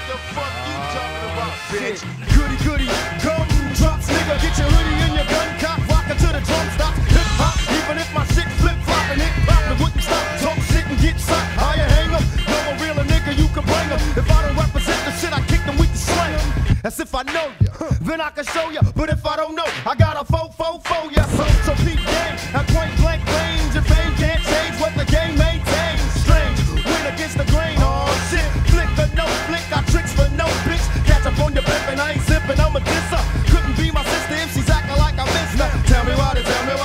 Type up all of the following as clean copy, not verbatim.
the fuck you talking about, bitch? Goody goody, gumdrops, nigga, get your hoodie and your gun cock, rockin' to the drum stop. Hip hop, even if my shit flip floppin', hip hoppin' wouldn't stop. Talk shit and get shot. How you hang 'em? Know a realer nigga, you can bring 'em. If I don't represent the shit I kick them, we can slang 'em. As if I know ya, then I can show ya. But if I don't know, I got a fo ya. So peep game at point blank range. If fame can't change what the game maintains. Strange, win against the grain. Oh shit, flick or no flick, got tricks for no bitch. Catch up on your pimp and I ain't sippin', I'm a disser. Couldn't be my sister if she's acting like I missed her. Tell me why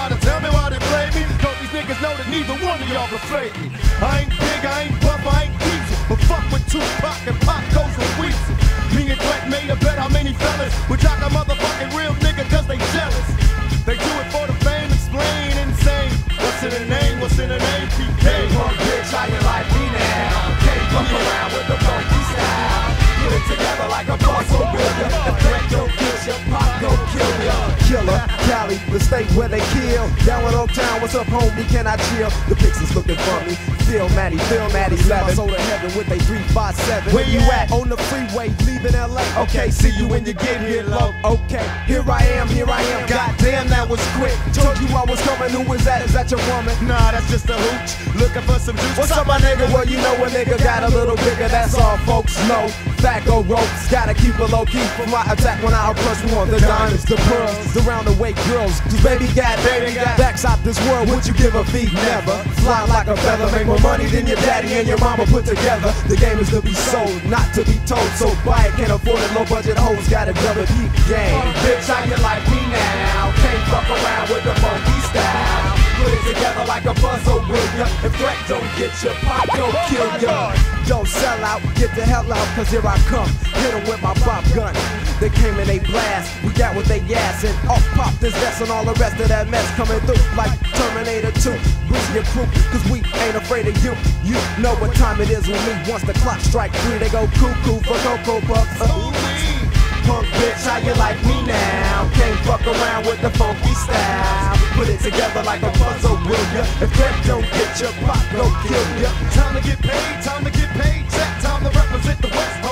they play me. Don't these niggas know that neither one of y'all can play me. I ain't big, I ain't buff, I ain't diesel. But fuck with Tupac and Pop goes with Weezy. Me and Threat made a bet how many fellas would jock a motherfucking real nigga cause they jealous. They do it for the fame, explain insane. What's in the name, what's in the name? PK. Hey punk bitch, how you like me now? Can't fuck around with the funky style. Put it together like a puzzle builder. If Threat don't get you, Pop gon' kill ya. Killer, Cali, the state where they kill. Down in Oak Town, what's up, homie? Can I chill? The Pixies looking for me. Feel Maddie, 11. My soul to heaven with a 357. Where you at? On the freeway, leaving LA. Okay, see you when you get here, low. Okay, here I am. Goddamn, that was quick. Told you I was coming. Who was that? Is that your woman? Nah, that's just a hooch. Looking for some juice. What's up, my nigga? Well, you know a nigga got a little bigger. That's all folks know. Thaco ropes, gotta keep it low key for my attack when I approach. We want the diamonds, the pearls, the roundaway girls. Cause baby got backs out this world. Would you give a fee? Never. Fly like a feather, make more money than your daddy and your mama put together. The game is to be sold, not to be told. So buy it, can't afford it. Low budget hoes got a double peep game. Punk bitch, how you like me now? Can't fuck around with the funky style. Put it together like a puzzle, will ya? If Threat don't get you, Pop gon' kill ya. Don't sell out, get the hell out, cause here I come. Hit 'em with my pop gun. They came and they blast, we got what they ass and off pop this vest and all the rest of that mess coming through like Terminator 2. Bring your crew, cause we ain't afraid of you. You know what time it is with me. Once the clock strike 3, they go cuckoo for Cocoa Puffs. Punk bitch, how you like me now? Can't fuck around with the funky style. Put it together like a puzzle, will ya? If that don't get your Pop gon' kill ya. Time to get paid, check, time to represent the West.